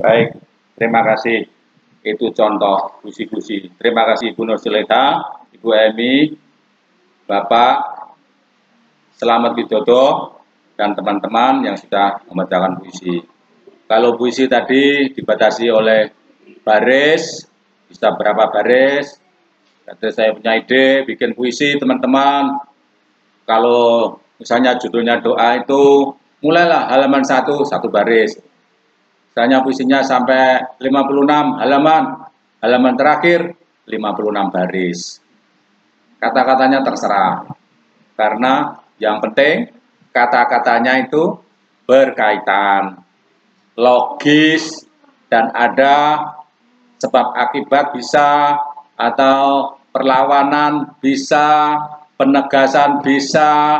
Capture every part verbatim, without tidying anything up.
Baik, terima kasih. Itu contoh puisi-puisi. Terima kasih Ibu Nur Zulekha, Ibu Emi, Bapak Selamat Widodo, dan teman-teman yang sudah membacakan puisi. Kalau puisi tadi dibatasi oleh baris, bisa berapa baris. Jadi saya punya ide bikin puisi teman-teman. Kalau misalnya judulnya doa itu, mulailah halaman satu, satu baris. Misalnya puisinya sampai lima puluh enam halaman, halaman terakhir lima puluh enam baris. Kata-katanya terserah, karena yang penting kata-katanya itu berkaitan, logis, dan ada sebab akibat bisa, atau perlawanan bisa, penegasan bisa,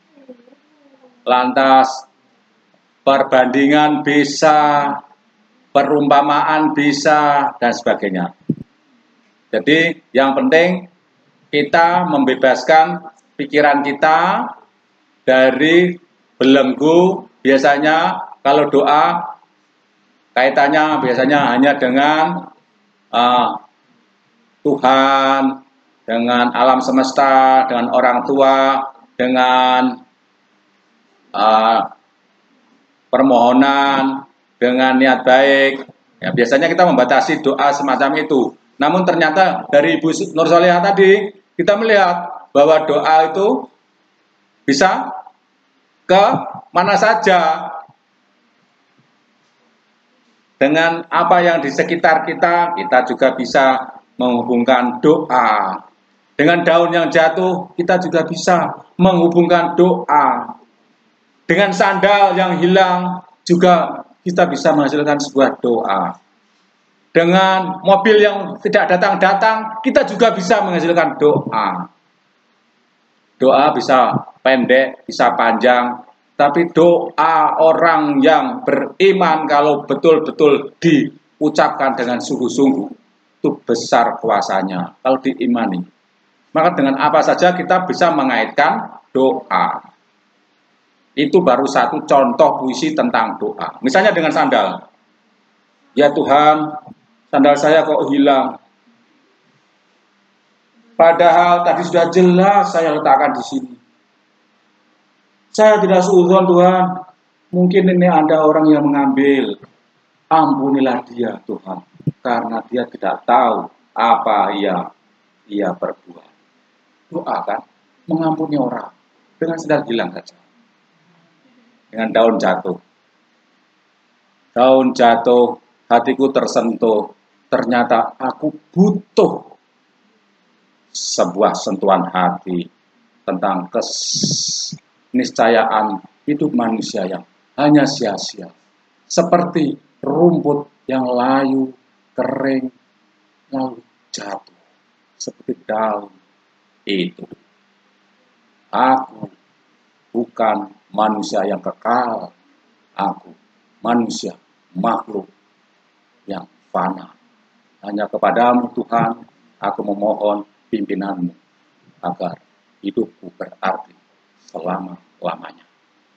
lantas perbandingan bisa, perumpamaan bisa, dan sebagainya. Jadi yang penting kita membebaskan pikiran kita dari belenggu. Biasanya kalau doa kaitannya biasanya hanya dengan uh, Tuhan, dengan alam semesta, dengan orang tua, dengan uh, permohonan, dengan niat baik. Ya, biasanya kita membatasi doa semacam itu. Namun ternyata dari Ibu Nur Zulekha tadi, kita melihat bahwa doa itu bisa ke mana saja. Dengan apa yang di sekitar kita, kita juga bisa menghubungkan doa. Dengan daun yang jatuh, kita juga bisa menghubungkan doa. Dengan sandal yang hilang, juga kita bisa menghasilkan sebuah doa. Dengan mobil yang tidak datang-datang, kita juga bisa menghasilkan doa. Doa bisa pendek, bisa panjang, tapi doa orang yang beriman kalau betul-betul diucapkan dengan sungguh-sungguh, itu besar kuasanya kalau diimani. Maka dengan apa saja kita bisa mengaitkan doa. Itu baru satu contoh puisi tentang doa. Misalnya dengan sandal. Ya Tuhan, sandal saya kok hilang. Padahal tadi sudah jelas saya letakkan di sini. Saya tidak seuzon Tuhan. Mungkin ini ada orang yang mengambil. Ampunilah dia Tuhan. Karena dia tidak tahu apa ia ia perbuat. Doa kan mengampuni orang dengan sandal hilang saja. Dengan daun jatuh. Daun jatuh, hatiku tersentuh. Ternyata aku butuh sebuah sentuhan hati tentang keniscayaan hidup manusia yang hanya sia-sia. Seperti rumput yang layu, kering, lalu jatuh. Seperti daun itu. Aku bukan manusia yang kekal, aku manusia makhluk yang fana. Hanya kepadamu Tuhan, aku memohon pimpinanmu agar hidupku berarti selama-lamanya.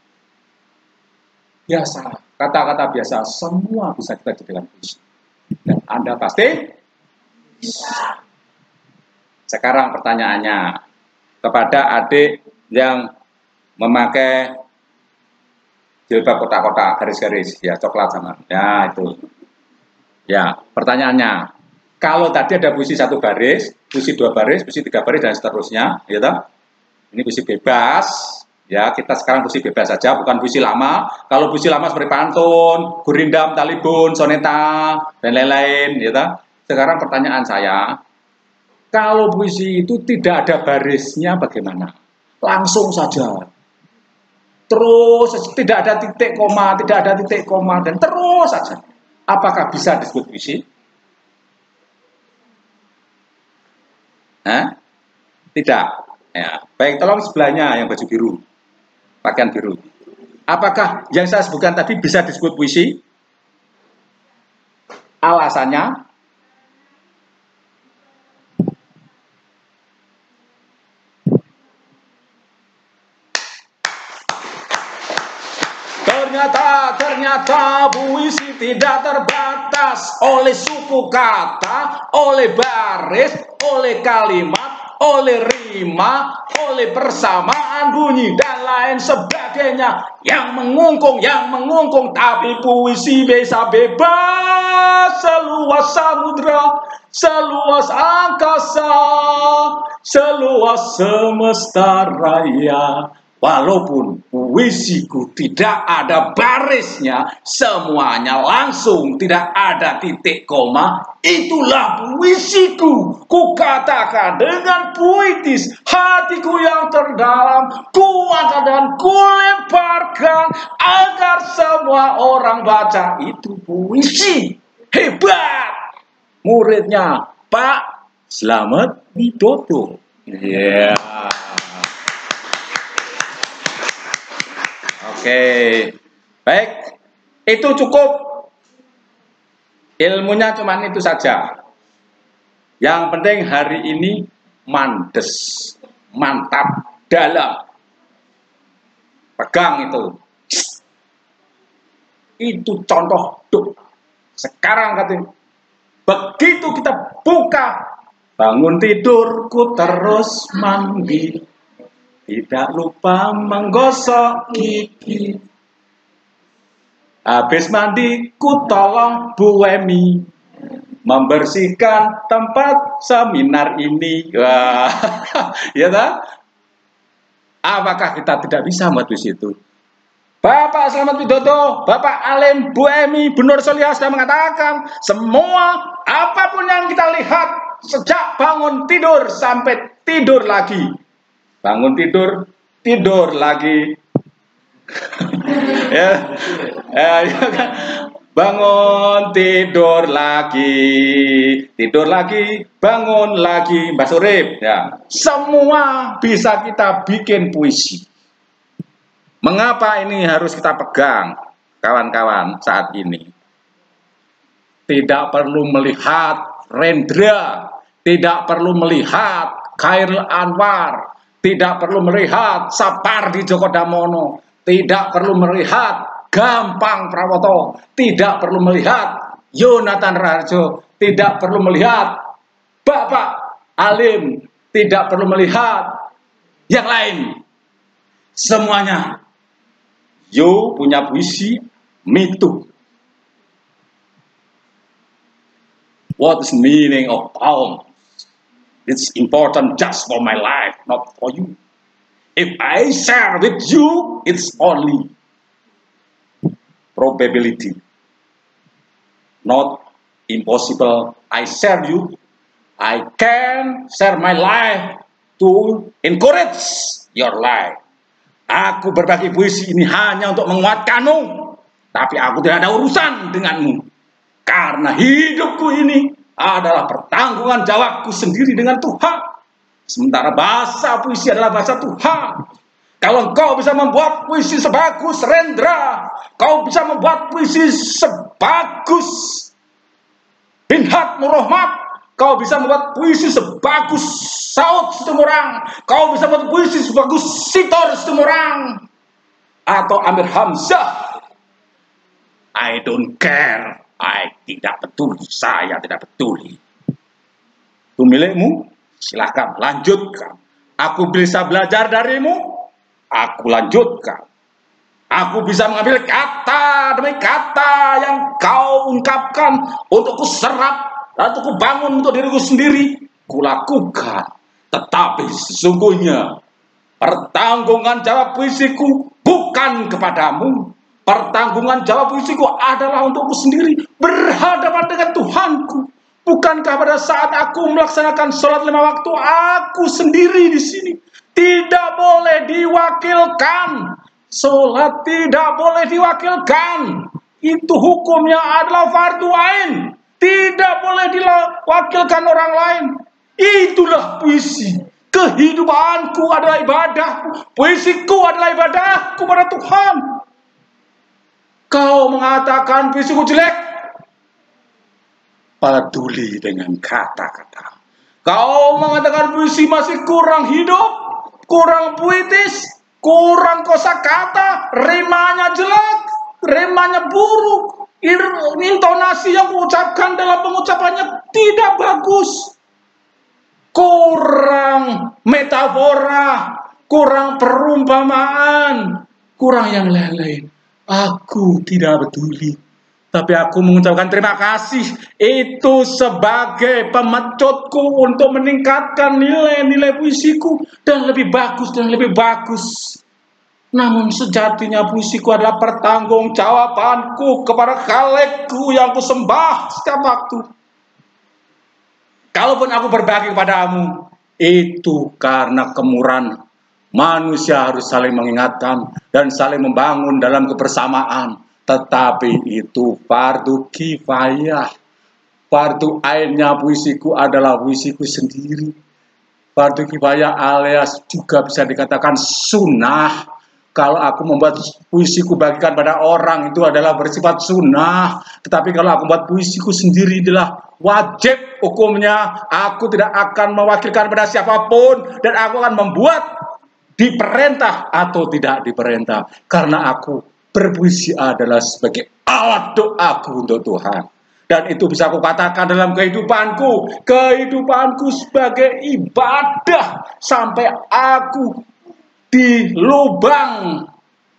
Biasa, kata-kata biasa semua bisa kita jadikan puisi. Dan Anda pasti bisa. Sekarang pertanyaannya kepada adik yang memakai jilbab kotak-kotak, garis-garis, ya coklat sama, ya itu. Ya, pertanyaannya, kalau tadi ada puisi satu baris, puisi dua baris, puisi tiga baris dan seterusnya, ya toh? Ini puisi bebas, ya kita sekarang puisi bebas saja, bukan puisi lama. Kalau puisi lama seperti pantun, gurindam, talibun, soneta, dan lain-lain, ya toh? Sekarang pertanyaan saya, kalau puisi itu tidak ada barisnya, bagaimana? Langsung saja. Terus tidak ada titik koma, tidak ada titik koma, dan terus saja. Apakah bisa disebut puisi? Hah? Tidak. Ya. Baik, tolong sebelahnya yang baju biru, pakaian biru. Apakah yang saya sebutkan tadi bisa disebut puisi? Alasannya? Ternyata, ternyata puisi tidak terbatas oleh suku kata, oleh baris, oleh kalimat, oleh rima, oleh persamaan bunyi dan lain sebagainya yang mengungkung, yang mengungkung. Tapi puisi bisa bebas seluas samudra, seluas angkasa, seluas semesta raya. Walaupun puisiku tidak ada barisnya, semuanya langsung, tidak ada titik koma, itulah puisiku. Ku katakan dengan puitis, hatiku yang terdalam, kuangkat dan kulemparkan agar semua orang baca itu puisi. Hebat! Muridnya Pak Slamet Widodo. Iya. Yeah. Oke, baik, itu cukup. Ilmunya cuman itu saja. Yang penting hari ini mandes, mantap, dalam. Pegang itu. Itu contoh hidup. Sekarang katanya, begitu kita buka, bangun tidurku terus mandi, tidak lupa menggosok gigi. Habis mandi, ku tolong Bu Emi membersihkan tempat seminar ini. Wah, ya tak? Apakah kita tidak bisa membuat di situ? Bapak Slamet Widodo, Bapak Alim, Bu Emi, Bu Nur Soliah sudah mengatakan, semua apapun yang kita lihat sejak bangun tidur sampai tidur lagi. Bangun tidur, tidur lagi. ya, ya, ya kan? Bangun tidur lagi, tidur lagi, bangun lagi, Mbak Surip. Ya, semua bisa kita bikin puisi. Mengapa ini harus kita pegang, kawan-kawan, saat ini? Tidak perlu melihat Rendra, tidak perlu melihat Khairil Anwar, tidak perlu melihat Sapardi Djoko Damono, tidak perlu melihat Gampang Prawoto, tidak perlu melihat Yonatan Raharjo, tidak perlu melihat Bapak Alim, tidak perlu melihat yang lain. Semuanya, you punya puisi, me too. What is meaning of poem? It's important just for my life, not for you. If I share with you, it's only probability, not impossible. I share you, I can share my life to encourage your life. Aku berbagi puisi ini hanya untuk menguatkanmu, tapi aku tidak ada urusan denganmu. Karena hidupku ini adalah pertanggungan jawabku sendiri dengan Tuhan. Sementara bahasa puisi adalah bahasa Tuhan. Kalau kau bisa membuat puisi sebagus Rendra, kau bisa membuat puisi sebagus Binhat Murohmat, kau bisa membuat puisi sebagus Saud Situmorang, kau bisa membuat puisi sebagus Sitor Situmorang, atau Amir Hamzah. I don't care. I tidak peduli, saya tidak peduli. Itu milikmu, silahkan lanjutkan. Aku bisa belajar darimu, aku lanjutkan. Aku bisa mengambil kata demi kata yang kau ungkapkan untuk kuserap, untuk kubangun untuk diriku sendiri, kulakukan. Tetapi sesungguhnya pertanggungan jawab puisiku bukan kepadamu. Pertanggungan jawab puisiku adalah untukku sendiri, berhadapan dengan Tuhanku. Bukankah pada saat aku melaksanakan sholat lima waktu, aku sendiri di sini tidak boleh diwakilkan. Sholat tidak boleh diwakilkan. Itu hukumnya adalah fardu ain. Tidak boleh diwakilkan orang lain. Itulah puisi. Kehidupanku adalah ibadahku. Puisiku adalah ibadahku pada Tuhan. Kau mengatakan puisiku jelek, peduli dengan kata-kata. Kau mengatakan puisi masih kurang hidup, kurang puitis, kurang kosakata, rimanya jelek, remanya buruk, intonasi yang mengucapkan dalam pengucapannya tidak bagus, kurang metafora, kurang perumpamaan, kurang yang lain-lain. Aku tidak peduli, tapi aku mengucapkan terima kasih itu sebagai pemecutku untuk meningkatkan nilai-nilai puisiku dan lebih bagus dan lebih bagus. Namun sejatinya puisiku adalah pertanggungjawabanku kepada khalekku yang kusembah setiap waktu. Kalaupun aku berbagi kepadamu, itu karena kemurahan. Manusia harus saling mengingatkan dan saling membangun dalam kebersamaan. Tetapi itu fardu kifayah. Fardu ainnya puisiku adalah puisiku sendiri. Fardu kifayah alias juga bisa dikatakan sunnah. Kalau aku membuat puisiku bagikan pada orang, itu adalah bersifat sunnah. Tetapi kalau aku membuat puisiku sendiri adalah wajib hukumnya. Aku tidak akan mewakilkan pada siapapun. Dan aku akan membuat diperintah atau tidak diperintah. Karena aku berpuisi adalah sebagai alat doaku untuk Tuhan. Dan itu bisa aku katakan dalam kehidupanku. Kehidupanku sebagai ibadah. Sampai aku di lubang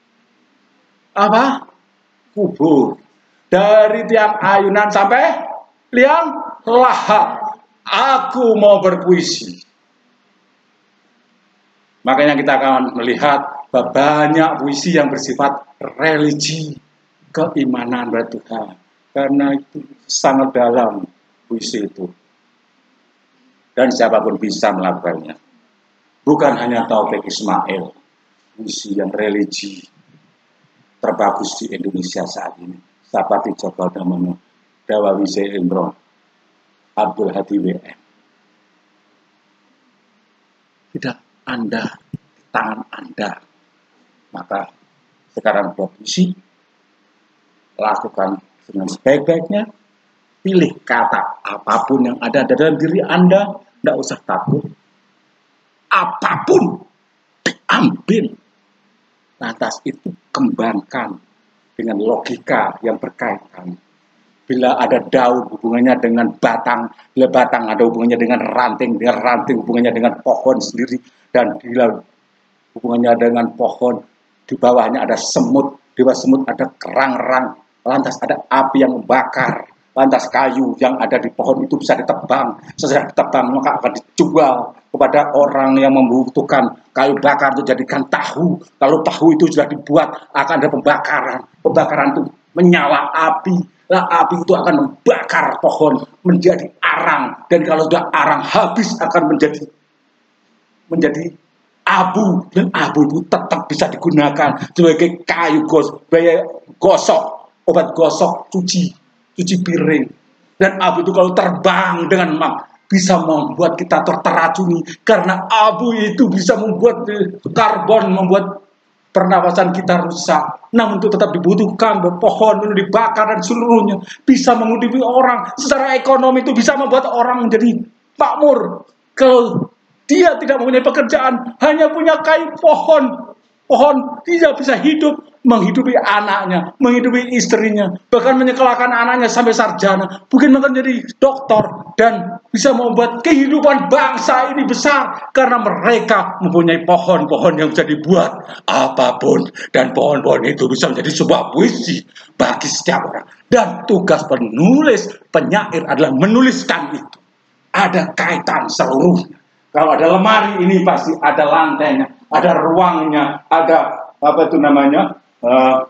apa kubur, dari tiang ayunan sampai liang lahat, aku mau berpuisi. Makanya kita akan melihat banyak puisi yang bersifat religi, keimanan pada Tuhan, karena itu sangat dalam puisi itu dan siapapun bisa melakukannya. Bukan hanya Taufik Ismail, puisi yang religi terbagus di Indonesia saat ini. Seperti Joko Damono, Dawa Wisaya Imron, Abdul Hadi W M. Tidak Anda, di tangan Anda. Maka sekarang buat puisi, lakukan dengan sebaik-baiknya, pilih kata apapun yang ada dalam diri Anda, tidak usah takut. Apapun diambil, lantas itu kembangkan dengan logika yang berkaitan. Bila ada daun hubungannya dengan batang, bila batang ada hubungannya dengan ranting, bila ranting hubungannya dengan pohon sendiri, dan bila hubungannya dengan pohon, di bawahnya ada semut, di bawah semut ada kerang-kerang, lantas ada api yang membakar, lantas kayu yang ada di pohon itu bisa ditebang. Setelah ditebang maka akan dijual kepada orang yang membutuhkan kayu bakar untuk jadikan tahu. Kalau tahu itu sudah dibuat, akan ada pembakaran. Pembakaran itu menyala api. Lah api itu akan membakar pohon menjadi arang. Dan kalau sudah arang habis akan menjadi menjadi abu. Dan abu itu tetap bisa digunakan sebagai kayu gos, gosok, obat gosok, cuci, cuci piring. Dan abu itu kalau terbang dengan mak, bisa membuat kita terracuni, karena abu itu bisa membuat karbon, membuat pernapasan kita rusak. Namun itu tetap dibutuhkan, pohon itu dibakar dan seluruhnya bisa menghidupi orang. Secara ekonomi itu bisa membuat orang menjadi makmur. Kalau dia tidak mempunyai pekerjaan, hanya punya kayu pohon, pohon dia bisa hidup, menghidupi anaknya, menghidupi istrinya, bahkan menyekolahkan anaknya sampai sarjana, mungkin akan jadi doktor, dan bisa membuat kehidupan bangsa ini besar, karena mereka mempunyai pohon-pohon yang bisa dibuat apapun, dan pohon-pohon itu bisa menjadi sebuah puisi bagi setiap orang. Dan tugas penulis, penyair adalah menuliskan itu. Ada kaitan seluruhnya. Kalau ada lemari ini pasti ada lantainya, ada ruangnya, ada apa itu namanya, Uh,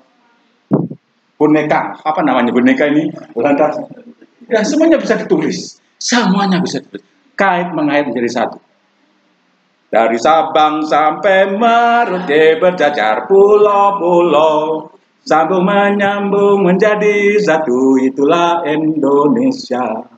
boneka, apa namanya boneka ini, lantas, ya semuanya bisa ditulis, semuanya bisa ditulis, kait mengait menjadi satu. Dari Sabang sampai Merauke berjajar pulau-pulau, sambung menyambung menjadi satu, itulah Indonesia.